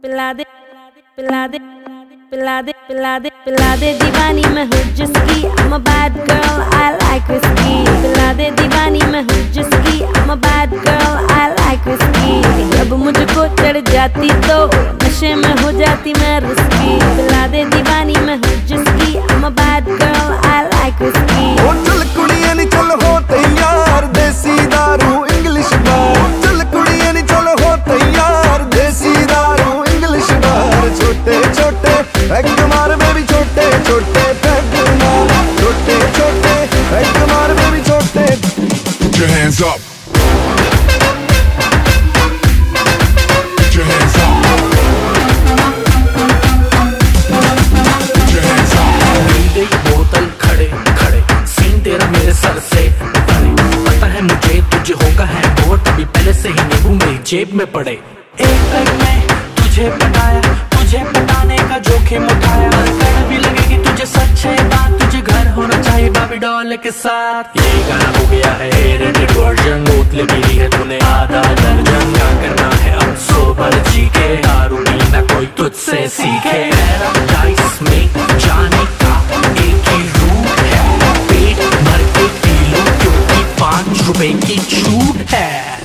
पिला दे पिला दे पिला दे पिला दे पिला दे दीवानी मैं हूँ जिसकी I'm a bad girl I like whiskey पिला दे दीवानी मैं हूँ जिसकी I'm a bad girl I like whiskey जब मुझको चढ़ जाती तो नशे में हो जाती मैं रिस्की पिला दे दीवानी मैं हूँ जिसकी I'm a bad girl I like whiskey ओ चल कुड़ियां नी चल हो तैयार देसी दारू इंग्लिश बार चल कुड़ियां नी चल हो तैयार देसी दारू इंग्लिश बार छोटे छोटे पैग मार बेबी छोटे छोटे पैग मार छोटे छोटे पैग मार बेबी छोटे Put your hands up. Put your hands up. Put your hands up. मिल गई बोतल खड़े खड़े सीन तेरा मेरे सर से परे पता है मुझे तुझे होगा है बहुत अभी पहले से ही नींबू मेरी जेब में पड़े एक पैग में तुझे पटाया तुझे पटाने का जोखिम उठाया कर भी लगेगी तुझे सच है बात तुझे घर होना चाहिए बाबी डॉल के साथ ये गाना हो गया है रेटेड वर्जन बोतलें पी ली है तूने आधा दर्जन क्या करना है अब सोबर जी के दारू पीना कोई तुझसे सीखे पैराडाइज में जाने का एक ही रूट है पेट भर के पी लो क्योंकि 5 रुपए की छूट है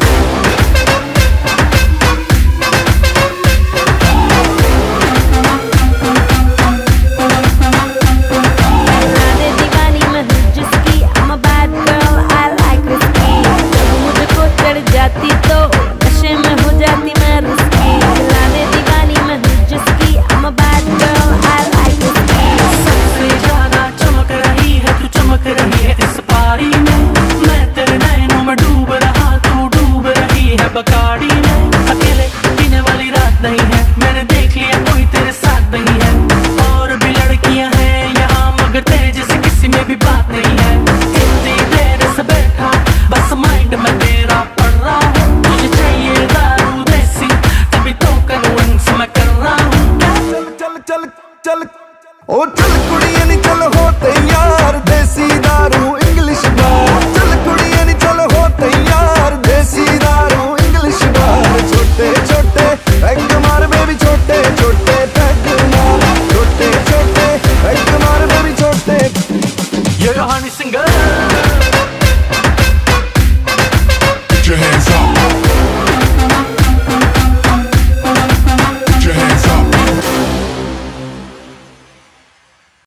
बकाड़ी में अकेले पीने वाली रात नहीं है मैंने देख लिया कोई तेरे साथ नहीं है और भी लड़कियां हैं यहाँ मगर तेरे जैसे किसी में भी बात नहीं है इतनी देर से बैठा बस माइंड में तेरा पड़ रहा हूँ तुझे चाहिए दारू देसी तभी तो कन्विंस मैं कर रहा हूँ चल चल चल चल ओ चल कुड़ियां नी चल हो तैयार देसी दारू इंग्लिश बार चल कुड़ियां नी चल हो तैयार देसी दारू इंग्लिश बार छोटे छोटे पैग मार बेबी छोटे छोटे पैग मार छोटे छोटे पैग मार बेबी छोटे ये हनी सिंगर